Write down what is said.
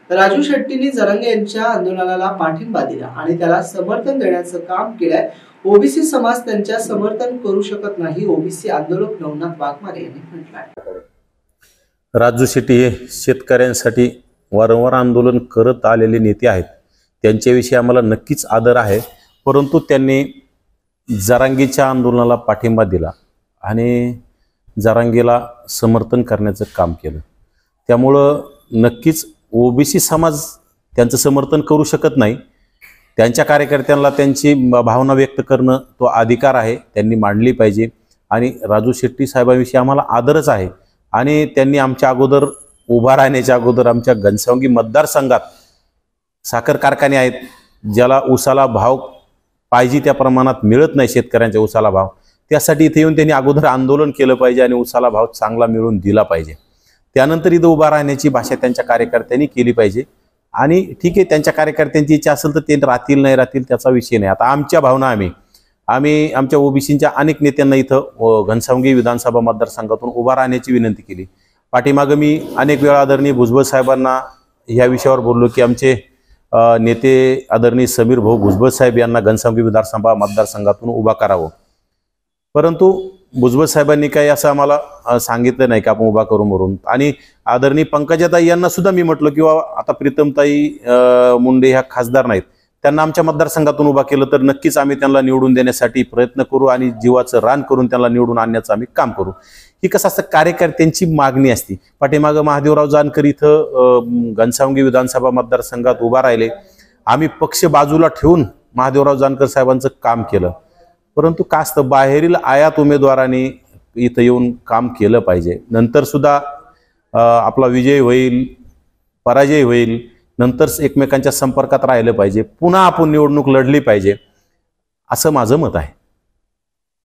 राजू शेट्टींनी जरांगे यांच्या आंदोलनाला पाठिंबा दिला आणि त्याला समर्थन देण्याचं काम केलंय। ओबीसी समाज त्यांच्या समर्थन करू शकत नाही, ओबीसी आंदोलक नवनाथ वाघमारे यांनी म्हटलंय। राजू शेट्टी हे शेतकऱ्यांसाठी वारंवार आंदोलन करत आलेले नेते आहेत। त्यांच्याविषयी आम्हाला नक्कीच आदर आहे, परंतु त्यांनी जरांगेच्या आंदोलनाला पाठिंबा दिला आणि जरांगेला समर्थन करण्याचं काम केलं। त्यामुळं नक्कीच ओबीसी समाज त्यांचं समर्थन करू शकत नाही। त्यांच्या कार्यकर्त्यांना त्यांची भावना व्यक्त करणं तो अधिकार आहे, त्यांनी मांडली पाहिजे। आणि राजू शेट्टी साहेबांविषयी आम्हाला आदरच आहे आणि त्यांनी आमच्या अगोदर उभा राहण्याच्या अगोदर आमच्या घनसावंगी मतदारसंघात साखर कारखाने आहेत, ज्याला ऊसाला भाव पाहिजे त्या प्रमाणात मिळत नाही, शेतकऱ्यांच्या ऊसाला भाव, त्यासाठी इथे येऊन त्यांनी अगोदर आंदोलन केलं पाहिजे आणि ऊसाला भाव चांगला मिळून दिला पाहिजे। त्यानंतर इथं उभा राहण्याची भाषा त्यांच्या कार्यकर्त्यांनी केली पाहिजे। आणि ठीक आहे, त्यांच्या कार्यकर्त्यांची इच्छा असेल तर ते राहतील नाही राहतील त्याचा विषय नाही। आता आमच्या भावना आम्ही आमच्या ओबीसीच्या अनेक नेत्यांना इथं घनसावंगी विधानसभा मतदारसंघातून उभा राहण्याची विनंती केली। पाठीमागं मी अनेक वेळा आदरणीय भुजबळ साहेबांना ह्या विषयावर बोललो की आमचे नेते आदरणीय समीर भाऊ भुजबळ साहेब यांना घनसावंगी विधानसभा मतदारसंघातून उभा करावं, परंतु भुजबळ साहेबांनी काही असं आम्हाला सांगितलं नाही की आपण उभा करू म्हणून। आणि आदरणीय पंकजाताई यांना सुद्धा मी म्हटलं की आता प्रीतमताई मुंडे ह्या खासदार नाहीत, त्यांना आमच्या मतदारसंघातून उभा केलं तर नक्कीच आम्ही त्यांना निवडून देण्यासाठी प्रयत्न करू आणि जीवाचं रान करून त्यांना निवडून आणण्याचं आम्ही काम करू। ही कसं असतं, कार्यकर्त्यांची मागणी असते। पाठीमागं महादेवराव जानकर इथं घनसावंगी विधानसभा मतदारसंघात उभा राहिले, आम्ही पक्ष बाजूला ठेवून महादेवराव जानकर साहेबांचं काम केलं, परंतु का असतं, बाहेरील आयात उमेदवारांनी इथं येऊन काम केलं पाहिजे। नंतर सुद्धा आपला विजय होईल, पराजय होईल, नंतर एकमेकांच्या संपर्कात राहिलं पाहिजे, पुन्हा आपण निवडणूक लढली पाहिजे, असं माझं मत आहे।